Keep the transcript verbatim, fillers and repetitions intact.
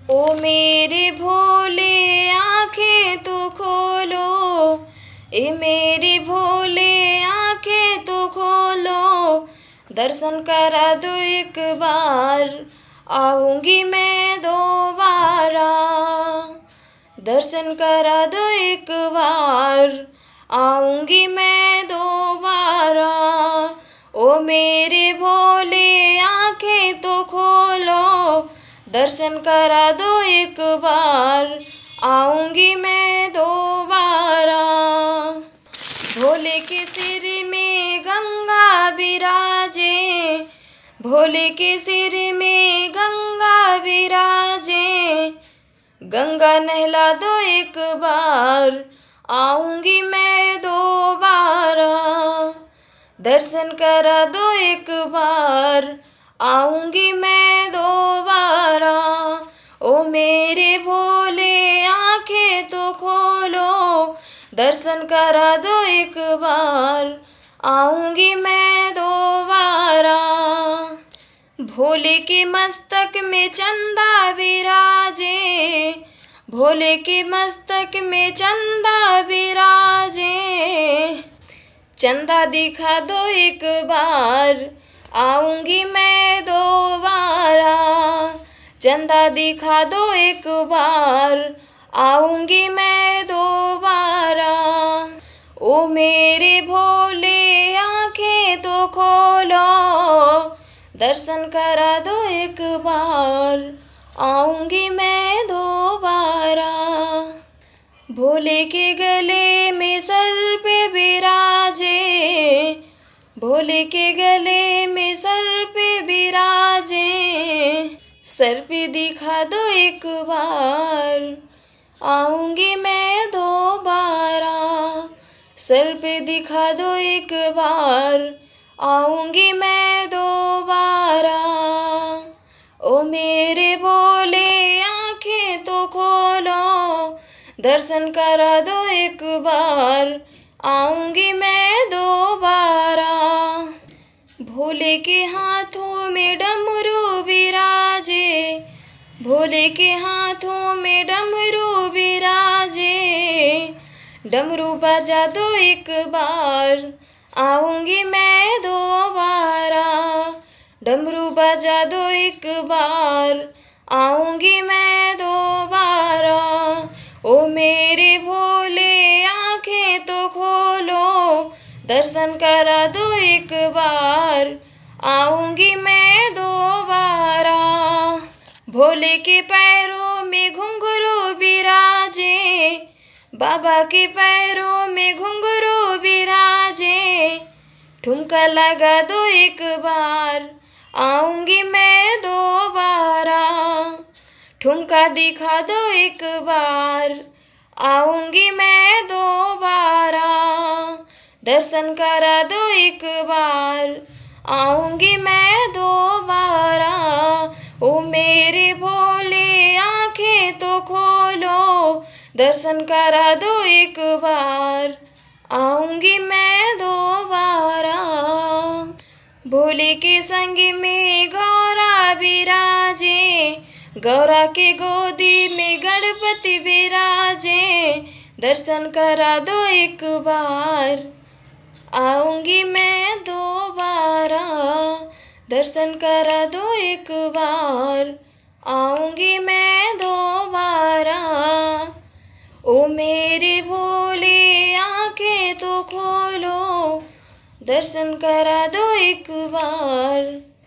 ओ मेरे भोले आँखें तो खोलो, ए मेरे भोले आँखें तो खोलो, दर्शन करा दो एक बार, आऊँगी मैं दोबारा। दर्शन करा दो एक बार, आऊँगी मैं दोबारा। ओ मेरे भोले आँखें तो खोलो, दर्शन करा दो एक बार, आऊँगी मैं दोबारा। भोले के सिर में गंगा विराजे, भोले के सिर में गंगा विराजे, गंगा नहला दो एक बार, आऊँगी मैं दोबारा। दर्शन करा दो एक बार, आऊँगी मैं दोबारा। ओ मेरे भोले आँखें तो खोलो, दर्शन करा दो एक बार, आऊँगी मैं दोबारा। भोले के मस्तक में चंदा विराजे, भोले के मस्तक में चंदा विराजे, चंदा दिखा दो एक बार, आऊँगी मैं दोबारा। चंदा दिखा दो एक बार, आऊँगी मैं दोबारा। ओ मेरे भोले आँखें तो खोलो, दर्शन करा दो एक बार, आऊँगी मैं दोबारा। भोले के गले में सर्प विराजे, भोले के गले में सर्प विराजे, सर्प दिखा दो एक बार, आऊँगी मैं दोबारा। सर्प दिखा दो एक बार, आऊँगी मैं दोबारा। ओ मेरे भोले आँखें तो खोलो, दर्शन करा दो एक बार, आऊँगी मैं दोबारा। भोले के हाथों में डमरू विराजे, भोले के हाथों में डमरू विराजे, डमरू बजा दो एक बार, आऊँगी मैं दोबारा। डमरू बजा दो एक बार, आऊँगी मैं दोबारा। ओ मेरे भोले आँखें तो खोलो, दर्शन करा दो एक बार, आऊँगी मैं दोबारा। भोले के पैरों में घुंघरू विराजे, बाबा के पैरों में घुंघरू विराजे, ठुमका लगा दो एक बार, आऊँगी मैं दोबारा। ठुमका दिखा दो एक बार, आऊँगी मैं दोबारा। दर्शन करा दो एक बार, आऊँगी मैं दोबारा। ओ मेरे भोले आँखें तो खोलो, दर्शन करा दो एक बार, आऊँगी मैं दोबारा। भोले के संग में गौरा विराजे, गौरा के गोदी में गणपति विराजे, दर्शन करा दो एक बार, आऊँगी मैं दोबारा। दर्शन करा दो एक बार, आऊँगी मैं दोबारा। ओ मेरे भोले आँखें तो खोलो, दर्शन करा दो एक बार।